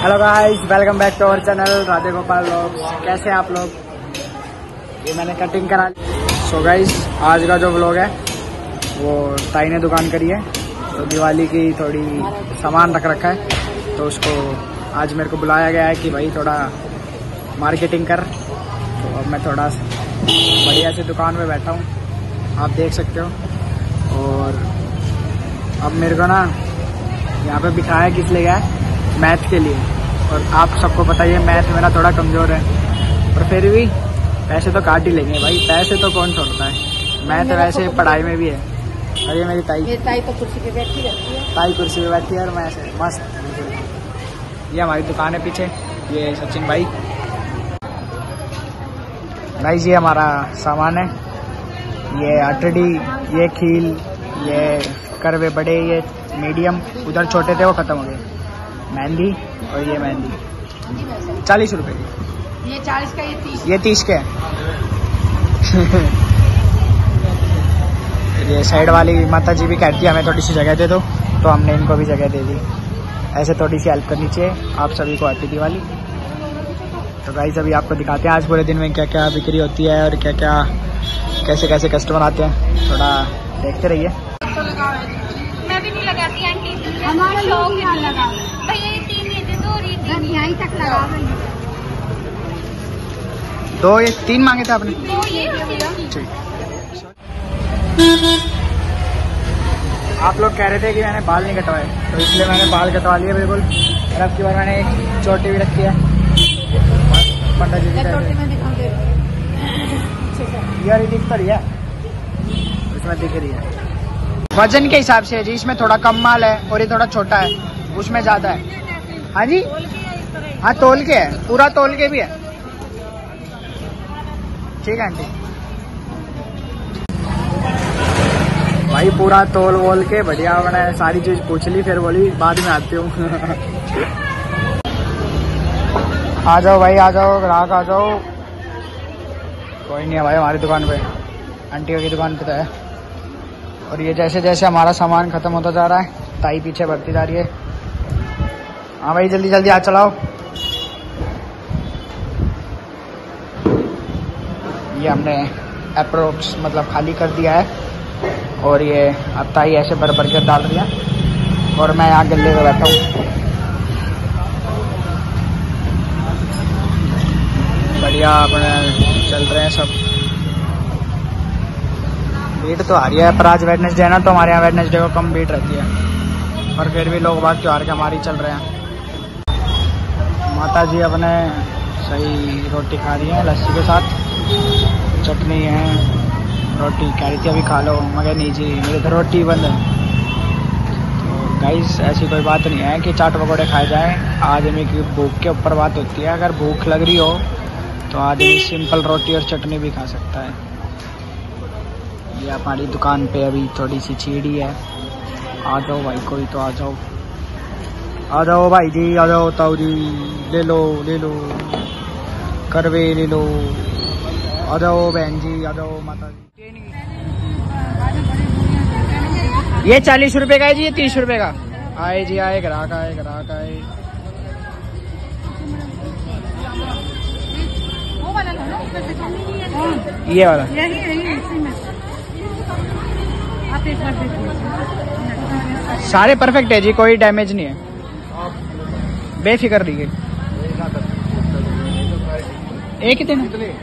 Hello guys, welcome back to our channel Radhe Gopal लोग। कैसे हैं आप लोग? ये मैंने कटिंग करा ली। सो गाइस, आज का जो व्लॉग है वो ताई ने दुकान करी है, तो दिवाली की थोड़ी सामान रख रखा है, तो उसको आज मेरे को बुलाया गया है कि भाई थोड़ा मार्केटिंग कर। तो अब मैं थोड़ा बढ़िया से दुकान में बैठा हूँ, आप देख सकते हो। और अब मेरे को ना यहाँ पे बिठाया किस लिए गया है? मैथ के लिए। और आप सबको पता ही है मैथ मेरा थोड़ा कमज़ोर है, पर फिर भी पैसे तो काट ही लेंगे भाई, पैसे तो कौन छोड़ता है। मैथ वैसे पढ़ाई में भी है। और ये मेरी ताई तो कुर्सी पे बैठी रहती है। ताई कुर्सी पे बैठी है और मैं ऐसे मस्त। ये हमारी दुकान है पीछे, ये सचिन भाई जी हमारा सामान है। ये अटड़ी, ये खील, ये करवे बड़े, ये मीडियम, उधर छोटे थे वो खत्म हो गए। मेहंदी, और ये मेहंदी 40 रुपए की। ये 40 का, ये 30 के। ये साइड वाली माता जी भी कहती है हमें थोड़ी सी जगह दे दो, तो हमने इनको भी जगह दे दी। ऐसे थोड़ी सी हेल्प करनी चाहिए आप सभी को हैप्पी दिवाली। तो गाइस अभी आपको दिखाते हैं आज पूरे दिन में क्या क्या बिक्री होती है और क्या क्या कैसे कैसे कस्टमर आते हैं, थोड़ा देखते रहिए। मैं भी नहीं लगाती आंटी, हमारा शौक नहीं लगा भैया। ये 3 ये दे दो और ये यहीं तक लगा दो, ये 3 मांगे थे आपने? तो ये ठीक। आप लोग कह रहे थे कि मैंने बाल नहीं कटवाए, तो इसलिए मैंने बाल कटवा लिए बिल्कुल। और अब की बार मैंने एक चोटी भी रखी है पंडित जी की। यार ये दिख तो रही है, इसमें दिख रही है। वजन के हिसाब से है जी, इसमें थोड़ा कम माल है और ये थोड़ा छोटा है, उसमें ज्यादा है। हाँ जी, हाँ तोल के है, पूरा तोल के भी है। ठीक है आंटी भाई, पूरा तोल वोल के बढ़िया मैंने सारी चीज पूछ ली, फिर बोली बाद में आती हूँ। आ जाओ भाई, आ जाओ ग्राहक, आ जाओ। कोई नहीं है भाई हमारी दुकान पे, आंटियों की दुकान पे तो है। और ये जैसे जैसे हमारा सामान खत्म होता जा रहा है, ताई पीछे बढ़ती जा रही है। हाँ भाई जल्दी जल्दी हाथ चलाओ। ये हमने अप्रोक्स मतलब खाली कर दिया है, और ये अब ताई ऐसे भर भर के डाल रही है, और मैं यहाँ गले में बैठा हूँ। बढ़िया अपने चल रहे हैं सब। भीड़ तो आ रही है, पर आज वेडनेसडे है ना, तो हमारे यहाँ वेडनेसडे को कम भीड़ रहती है, पर फिर भी लोग बात त्योहार के हमारी चल रहे हैं। माता जी अपने सही रोटी खा रही हैं लस्सी के साथ, चटनी है, रोटी कह रही थी अभी खा लो, मगर नहीं जी मेरी तो रोटी बंद है। तो गाइस ऐसी कोई बात नहीं है कि चाट पकौड़े खाए जाएं, आदमी की भूख के ऊपर बात होती है। अगर भूख लग रही हो तो आदमी सिंपल रोटी और चटनी भी खा सकता है। ये हमारी दुकान पे अभी थोड़ी सी छीड़ी है। आ जाओ भाई, कोई तो आ जाओ, आ जाओ भाई जी, आ जाओ ताऊ जी, ले लो करवे ले लो, आ जाओ बहन जी, आ जाओ माता जी। ये 40 रुपए का है जी, ये 30 रुपए का। आए जी आए, ग्राहक आए, ग्राहक आए। ये वाला आप एक बार देखिए, सारे परफेक्ट है जी, कोई डैमेज नहीं है, बेफिक्र रहिए। एक ही दिन।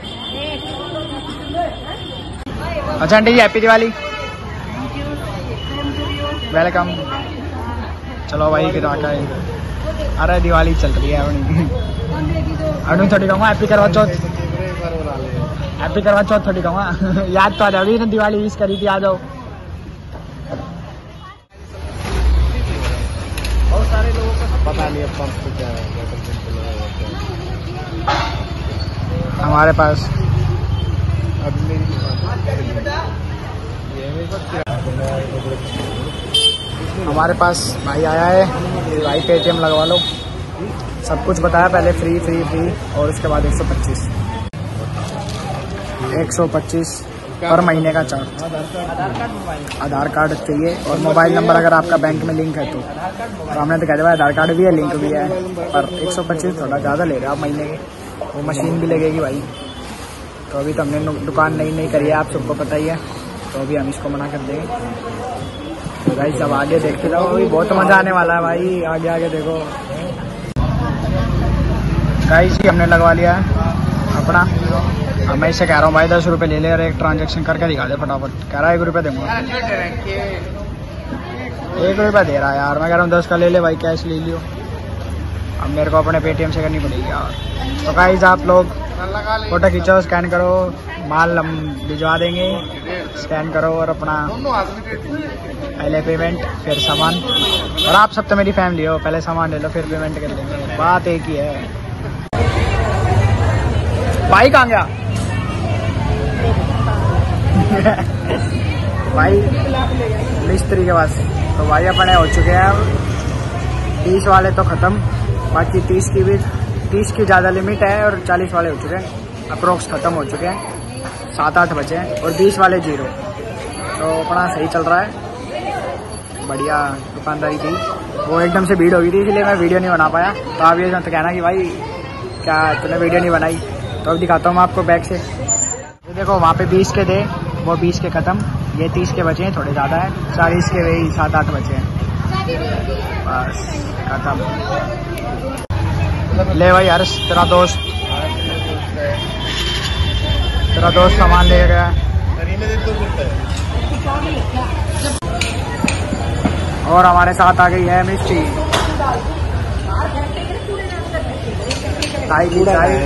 अच्छा aunty ji happy Diwali. Welcome. चलो भाई ग्राहक आए। अरे दिवाली चल रही है अनु थोड़ी कहूँगा हैप्पी करवा चौथ, हैप्पी करवा चौथ थोड़ी कहूँगा। याद तो आ जाओगी ना, दिवाली विश करी थी, आ जाओ। बहुत सारे लोगों को पता नहीं अब पंप क्या है। हमारे पास भाई आया है, भाई पेटीएम लगवा लो, सब कुछ बताया पहले, फ्री फ्री फ्री, और उसके बाद 125 पर महीने का चार्ज। आधार कार्ड चाहिए और मोबाइल नंबर अगर आपका बैंक में लिंक है तो। और हमने तो कह दिया आधार कार्ड भी है, लिंक भी है, पर 125 थोड़ा ज़्यादा ले रहे हैं आप महीने के। वो मशीन भी लगेगी भाई। तो अभी तो हमने दुकान नई करी है, आप सबको पता ही है, तो अभी हम इसको मना कर देंगे। तो भाई सब आगे देखते जाओ, अभी बहुत मज़ा आने वाला है भाई। आगे आगे देखो गाइस, हमने लगवा लिया है अपना। अब मैं इससे कह रहा हूँ भाई 10 रुपये ले ले और एक ट्रांजेक्शन करके दिखा दे फटाफट। कह रहा है 1 रुपये दूंगा, 1 रुपया दे रहा है यार। मैं कह रहा हूँ 10 का ले ले भाई, कैश ले लियो। अब मेरे को अपने पेटीएम से करनी पड़ेगी यार। तो गाइस आप लोग फोटो खींचो, स्कैन करो, माल हम भिजवा देंगे। स्कैन करो और अपना पहले पेमेंट फिर सामान। और आप सब तो मेरी फैमिली हो, पहले सामान ले लो फिर पेमेंट कर लेंगे, बात एक ही है। भाई कहाँ गया? भाई मिस्त्री के पास। तो भाई अपने हो चुके हैं अब 30 वाले तो ख़त्म, बाकी 30 की ज़्यादा लिमिट है और 40 वाले हो चुके हैं। अप्रोक्स ख़त्म हो चुके हैं, 7-8 बचे हैं और 20 वाले 0। तो अपना सही चल रहा है, बढ़िया दुकानदारी थी। वो एकदम से भीड़ हो गई थी इसलिए मैं वीडियो नहीं बना पाया। तो आप ये मत कहना कि भाई क्या तूने वीडियो नहीं बनाई। तो अब दिखाता हूँ मैं आपको बैग से। ये देखो वहाँ पे 20 के थे, वो 20 के ख़त्म। ये 30 के बचे हैं, थोड़े ज़्यादा है। 40 के वही 7-8 बचे हैं, बस ख़त्म। ले भाई हर्ष, तेरा दोस्त सामान ले गया। और हमारे साथ आ गई है मिस्टी। चाय की चाय,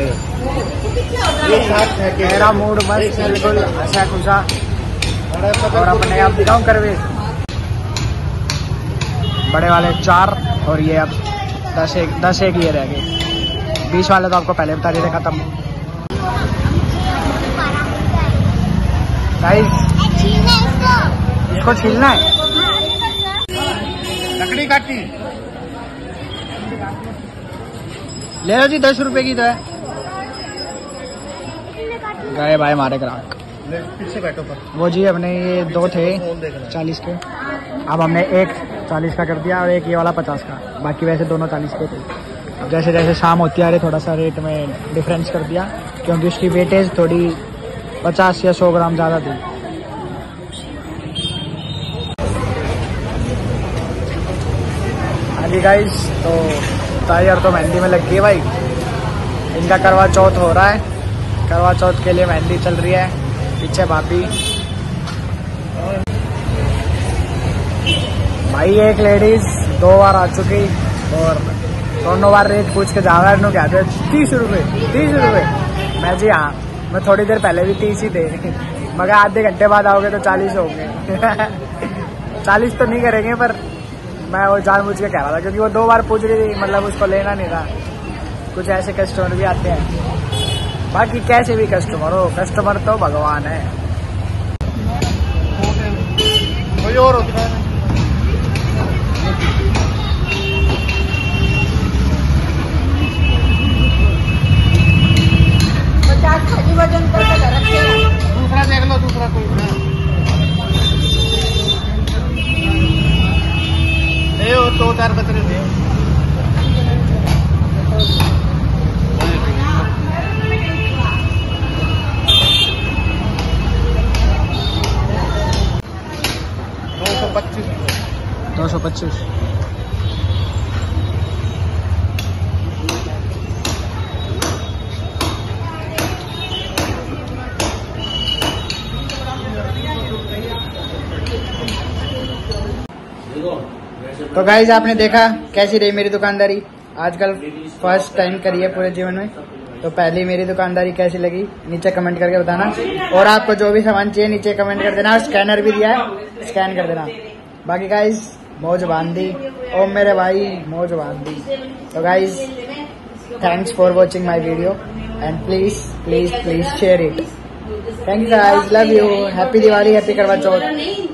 मेरा मूड मस्त बिल्कुल अच्छा खुशा। और अपने आप दिखाऊं करवे बड़े वाले 4 और ये अब 10 एक ये रह गए। 20 वाले तो आपको पहले बता दिए थे खत्म। गाइस इसको छीलना है, लकड़ी काटनी। ले लो जी, 10 रुपए की तो है। गए भाई हमारे ग्राहक। पीछे बैठो पर। वो जी अपने ये 2 थे 40 के, अब हमने एक 40 का कर दिया और एक ये वाला 50 का। बाकी वैसे दोनों 40 के थे। अब जैसे जैसे शाम होती आ रही थोड़ा सा रेट में डिफरेंस कर दिया, क्योंकि उसकी वेटेज थोड़ी 50 या 100 ग्राम ज़्यादा थी। हाँ जी गाइस, तो टायर तो मेहंदी में लग गई है भाई। इनका करवा चौथ हो रहा है, करवा चौथ के लिए मेहंदी चल रही है। पीछे भाभी भाई, एक लेडीज 2 बार आ चुकी और दोनों बार रेट पूछ के जा रहा है। कहते 30 रुपये। मैं जी हाँ, मैं थोड़ी देर पहले भी 30 ही थे, मगर आधे घंटे बाद आओगे तो 40 होंगे। 40 तो नहीं करेंगे, पर मैं वो जानबूझ के कह रहा था क्योंकि वो 2 बार पूछ रही थी, मतलब उसको लेना नहीं था। कुछ ऐसे कस्टमर भी आते हैं, बाकी कैसे भी कस्टमर हो, कस्टमर तो भगवान है। कोई और होता है वजन करके रखे। दूसरा देख लो, दूसरा कोई और 2-4 बच रहे थे। $225। तो गाइज आपने देखा कैसी रही मेरी दुकानदारी। आजकल फर्स्ट टाइम करी है पूरे जीवन में, तो पहली मेरी दुकानदारी कैसी लगी नीचे कमेंट करके बताना। और आपको जो भी सामान चाहिए नीचे कमेंट कर देना। स्कैनर भी दिया है, स्कैन कर देना। बाकी गाइज मौज बांधी, ओ मेरे भाई मौज बांधी। तो guys thanks for watching my video and please share it. Thank you guys, love you, happy Diwali, happy Karva Chauth.